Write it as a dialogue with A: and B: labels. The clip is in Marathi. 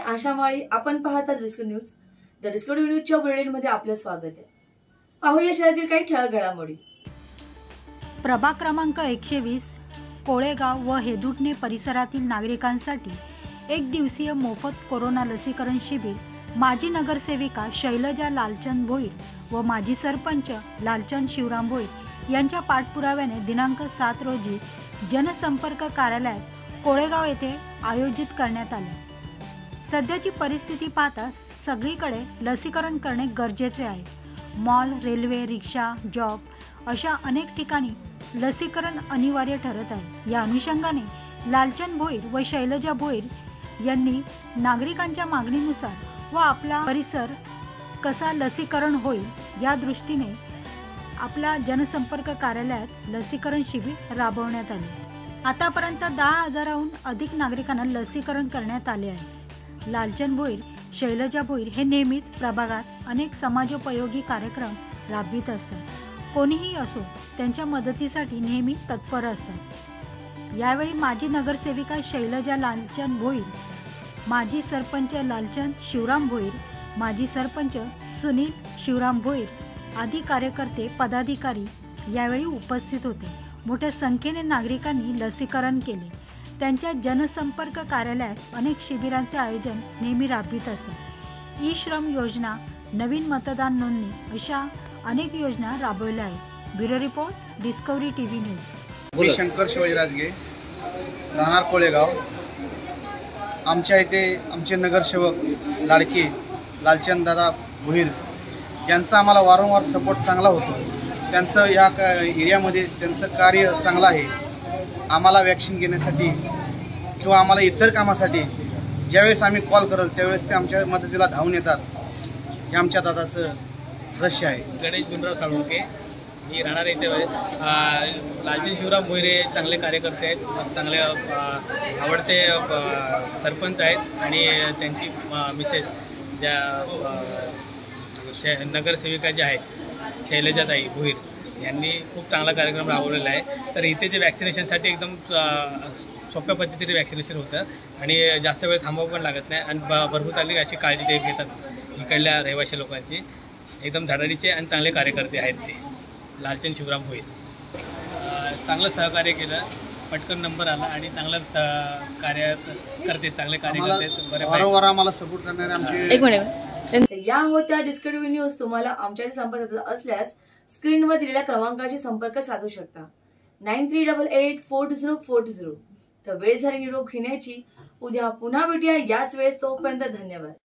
A: आशा माळी. आपण पाहता डिस्कवरी न्यूज. द डिस्कवरी न्यूजच्या बुलेटिनमध्ये आपलं स्वागत आहे. पाहूया शहरातील काही ठळक घडामोडी.
B: प्रभाग क्रमांक 120 कोळेगाव व हेदुटणे परिसरातील नागरिकांसाठी एक दिवसीय मोफत कोरोना लसीकरण शिबिर माजी नगरसेविका शैलजा लालचंद भोईर व माजी सरपंच लालचंद शिवराम भोईर यांच्या पाठपुराव्याने दिनांक 7 रोजी जनसंपर्क कार्यालयात कोळेगाव येथे आयोजित करण्यात आले. सध्याची परिस्थिती पाहता सगळीकडे लसीकरण करणे गरजेचे आहे. मॉल, रेल्वे, रिक्षा, जॉब अशा अनेक ठिकाणी लसीकरण अनिवार्य ठरत आहे. या अनुषंगाने लालचंद भोईर व शैलजा भोईर यांनी नागरिकांच्या मागणीनुसार व आपला परिसर कसा लसीकरण होईल या दृष्टीने आपला जनसंपर्क कार्यालयात लसीकरण शिबिर राबवण्यात आले. आतापर्यंत 10,000हून अधिक नागरिकांना लसीकरण करण्यात आले आहे. लालचंद भोईर, शैलजा भोईर हे नेहमीच प्रभागात अनेक समाजोपयोगी कार्यक्रम राबवित असतात. कोणीही असो त्यांच्या मदतीसाठी नेहमी तत्पर असतात. यावेळी माजी नगरसेविका शैलजा लालचंद भोईर, माजी सरपंच लालचंद शिवराम भोईर, माजी सरपंच सुनील शिवराम भोईर आदी कार्यकर्ते, पदाधिकारी यावेळी उपस्थित होते. मोठ्या संख्येने नागरिकांनी लसीकरण केले. त्यांच्या जनसंपर्क कार्यालयात अनेक शिबिरांचे आयोजन नेहमी राबवित असतात. ई श्रम योजना, नवीन मतदान नोंदणी अशा अनेक योजना राबवल्या आहेत. Bureau report, Discovery TV news.
C: मी शंकर शिवाजी राजगे, राहणार कोळेगाव. आमच्या इथे आमचे नगरसेवक लाडके लालचंद दादा भोईर यांचा आम्हाला वारंवार सपोर्ट चांगला होतो. त्यांचं या एरियामध्ये त्यांचं कार्य चांगलं आहे. आम्हाला वॅक्सिन घेण्यासाठी किंवा आम्हाला इतर कामासाठी ज्यावेळेस आम्ही कॉल करल त्यावेळेस ते आमच्या मदतीला धावून येतात. हे आमच्या दादाचं रहस्य आहे.
D: गणेश भीमराव साळुंके, मी राहणार इथे. लालचंद शिवराम भोईर चांगले कार्यकर्ते आहेत, चांगले आवडते सरपंच आहेत आणि त्यांची मिसेस ज्या नगरसेविका ज्या आहेत शैलजाताई भोईर यांनी खूप चांगला कार्यक्रम राबवलेला आहे. तर इथे जे वॅक्सिनेशनसाठी एकदम सोप्या पद्धतीने वॅक्सिनेशन होतं आणि जास्त वेळ थांबावं पण लागत नाही आणि भरपूर चांगली अशी काळजी ते घेतात. इकडल्या रहिवासी लोकांची एकदम धडाडीचे आणि चांगले कार्यकर्ते आहेत ते. लालचंद शिवराम भोईर चांगलं सहकार्य केलं, पटकन नंबर आला आणि चांगलं कार्य करते, चांगले कार्य करते.
C: वारंवार आम्हाला सपोर्ट करणारे आमचे.
A: एक मिनिट. या होत्या डिस्कवरी न्यूज. तुम्हाला आमच्याशी संपर्क असल्यास स्क्रीनवर दिलेल्या क्रमांकाशी संपर्क साधू शकता. 93884040. तर वेळ झाली निरोप घेण्याची. उद्या पुन्हा भेटूया याच वेळेस. तोपर्यंत धन्यवाद.